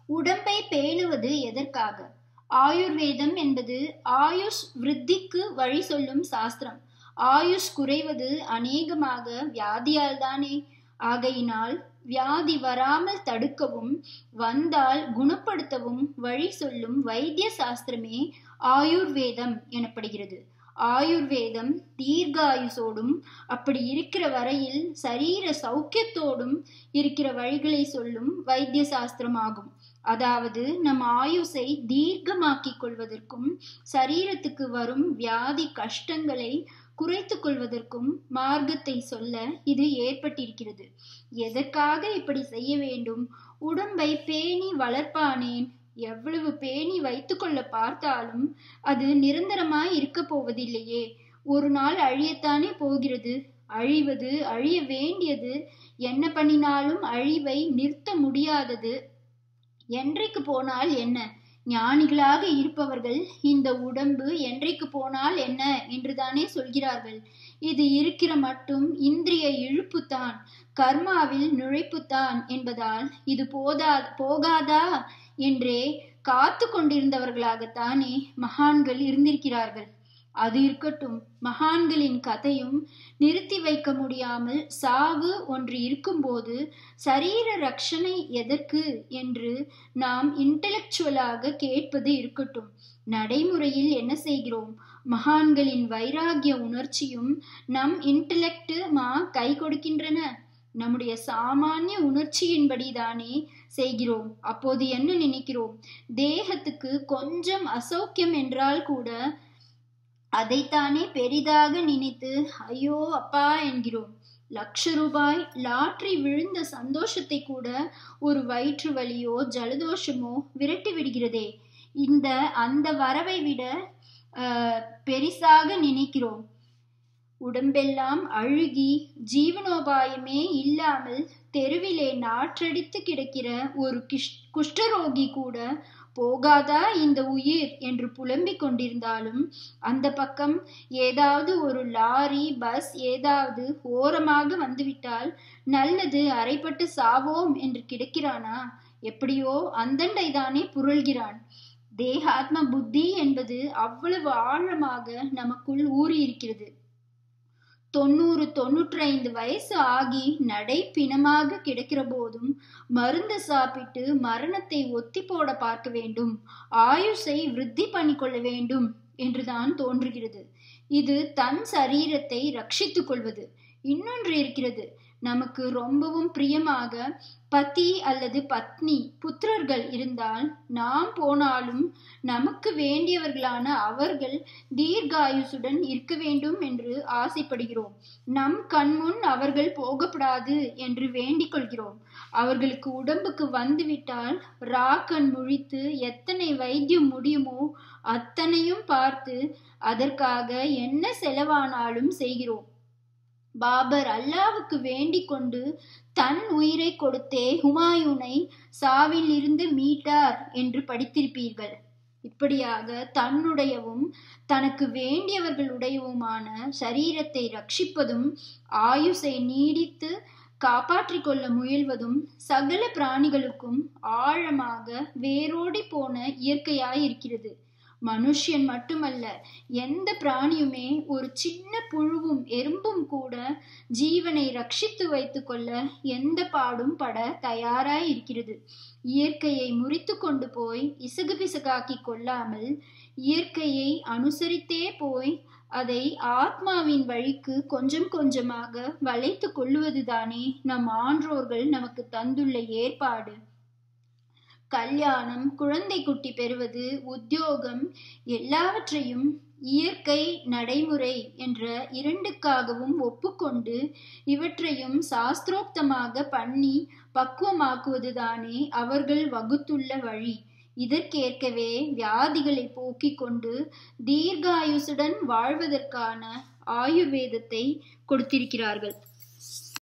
உடம்பை பேணுவது எதற்காக? ஆயுர்வேதம் என்பது ஆயுஷ் விருத்திக்கு வழி சொல்லும் சாஸ்திரம். ஆயுஷ் குறைவது அநேகமாக வியாதியால் தானே. ஆகையினால் வியாதி வராமல் தடுக்கவும் வந்தால் குணப்படுத்தவும் வழி சொல்லும் வைத்திய சாஸ்திரமே ஆயுர்வேதம் எனப்படுகிறது. ஆயுர்வேதம் தீர்காயுசோடும் அப்படி இருக்கிற வரையில் சரீர சௌக்கியத்தோடும் இருக்கிற வழிகளை சொல்லும் வைத்திய சாஸ்திரம் ஆகும். அதாவது நம் ஆயுசை தீர்க்கமாக்கிக் கொள்வதற்கும் சரீரத்துக்கு வரும் வியாதி கஷ்டங்களை குறைத்து கொள்வதற்கும் மார்க்கத்தை சொல்ல இது ஏற்பட்டிருக்கிறது. எதற்காக இப்படி செய்ய வேண்டும்? உடம்பை பேணி வளர்ப்பானேன்? எவ்வளவு பேணி வைத்துக்கொள்ள பார்த்தாலும் அது நிரந்தரமாய் இருக்க போவதில்லையே. ஒரு நாள் அழியத்தானே போகிறது. அழிவது அழிய வேண்டியது. என்ன பண்ணினாலும் அழிவை நிறுத்த முடியாதது. என்றைக்கு போனால் என்ன? ஞானிகளாக இருப்பவர்கள் இந்த உடம்பு என்றைக்கு போனால் என்ன என்றுதானே சொல்கிறார்கள். இது இருக்கிற மட்டும் இந்திரிய இழுப்புத்தான், கர்மாவில் நுழைப்புத்தான் என்பதால் இது போகாதா என்றே காத்து கொண்டிருந்தவர்களாகத்தானே மகான்கள் இருந்திருக்கிறார்கள். அது இருக்கட்டும், மகான்களின் கதையும் நிறுத்தி வைக்க முடியாமல் சாவு ஒன்று இருக்கும்போது சரீர ரட்சணை எதற்கு என்று நாம் இன்டலெக்சுவலாக கேட்பது இருக்கட்டும். நடைமுறையில் என்ன செய்கிறோம்? மகான்களின் வைராகிய உணர்ச்சியும் நம் இன்டலெக்டுமா கை கொடுக்கின்றன. நம்முடைய சாமானிய உணர்ச்சியின்படிதானே செய்கிறோம். அப்போது என்ன நினைக்கிறோம்? தேகத்துக்கு கொஞ்சம் அசௌக்கியம் என்றால் கூட அதைத்தானே பெரிதாக நினைத்து ஐயோ அப்பா என்கிறோம். ₹1,00,000 லாட்டரி விழுந்த சந்தோஷத்தை கூட ஒரு வயிற்று வலியோ ஜலதோஷமோ விரட்டி விடுகிறதே. அந்த வரவை விட பெரிசாக நினைக்கிறோம். உடம்பெல்லாம் அழுகி ஜீவனோபாயமே இல்லாமல் தெருவிலே நாற்றடித்து கிடக்கிற ஒரு குஷ்டரோகி கூட போகாதா இந்த உயிர் என்று புலம்பிக் கொண்டிருந்தாலும் அந்த பக்கம் ஏதாவது ஒரு லாரி பஸ் ஏதாவது ஓரமாக வந்துவிட்டால் நல்லது, அரைப்பட்டு சாவோம் என்று கிடக்கிறானா? எப்படியோ அந்தண்டை தானே புரள்கிறான். தேகாத்ம புத்தி என்பது அவ்வளவு ஆழமாக நமக்குள் ஊறி இருக்கிறது. 90-95 வயசு ஆகி நடை பிணமாக கிடக்கிற போதும் மருந்து சாப்பிட்டு மரணத்தை ஒத்தி போட பார்க்க வேண்டும், ஆயுஷை விருத்தி பண்ணிக்கொள்ள வேண்டும் என்றுதான் தோன்றுகிறது. இது தன் சரீரத்தை ரட்சித்துக் கொள்வது. இன்னொன்று இருக்கிறது. நமக்கு ரொம்பவும் பிரியமாக பதி அல்லது பத்னி புத்திரர்கள் இருந்தால் நாம் போனாலும் நமக்கு வேண்டியவர்களான அவர்கள் தீர்காயுசுடன் இருக்க வேண்டும் என்று ஆசைப்படுகிறோம். நம் கண்முன் அவர்கள் போகப்படாது என்று வேண்டிக் கொள்கிறோம். அவர்களுக்கு உடம்புக்கு வந்துவிட்டால் ராக்கண் முழித்து எத்தனை வைத்தியம் முடியுமோ அத்தனையும் பார்த்து அதற்காக என்ன செலவானாலும் செய்கிறோம். பாபர் அல்லாவுக்கு வேண்டிக் கொண்டு தன் உயிரை கொடுத்தே ஹுமாயூனை சாவில் இருந்து மீட்டார் என்று படித்திருப்பீர்கள். இப்படியாக தன்னுடையவும் தனக்கு வேண்டியவர்களுடையவுமான சரீரத்தை ரட்சிப்பதும் ஆயுசை நீடித்து காப்பாற்றிக் கொள்ள முயல்வதும் சகல பிராணிகளுக்கும் ஆழமாக வேரோடி போன இயற்கையாயிருக்கிறது. மனுஷன் மட்டுமல்ல, எந்த பிராணியுமே ஒரு சின்ன புழுவும் எறும்பும் கூட ஜீவனை ரட்சித்து வைத்து கொள்ள எந்த பாடும் பட தயாராய் இருக்கிறது. இயற்கையை முறித்து கொண்டு போய் இசகு பிசகாக்கி கொள்ளாமல் இயற்கையை அனுசரித்தே போய் அதை ஆத்மாவின் வழிக்கு கொஞ்சம் கொஞ்சமாக வளைத்து கொள்ளுவதுதானே நம் ஆன்றோர்கள் நமக்கு தந்துள்ள ஏற்பாடு. கல்யாணம், குழந்தை குட்டி பெறுவது, உத்தியோகம் எல்லாவற்றையும் இயற்கை நடைமுறை என்ற இரண்டுக்காகவும் ஒப்புக்கொண்டு இவற்றையும் சாஸ்திரோக்தமாக பண்ணி பக்குவமாக்குவதுதானே அவர்கள் வகுத்துள்ள வழி. இதற்கேற்கவே வியாதிகளை போக்கிக் கொண்டு தீர்காயுசுடன் வாழ்வதற்கான ஆயுர்வேதத்தை கொடுத்திருக்கிறார்கள்.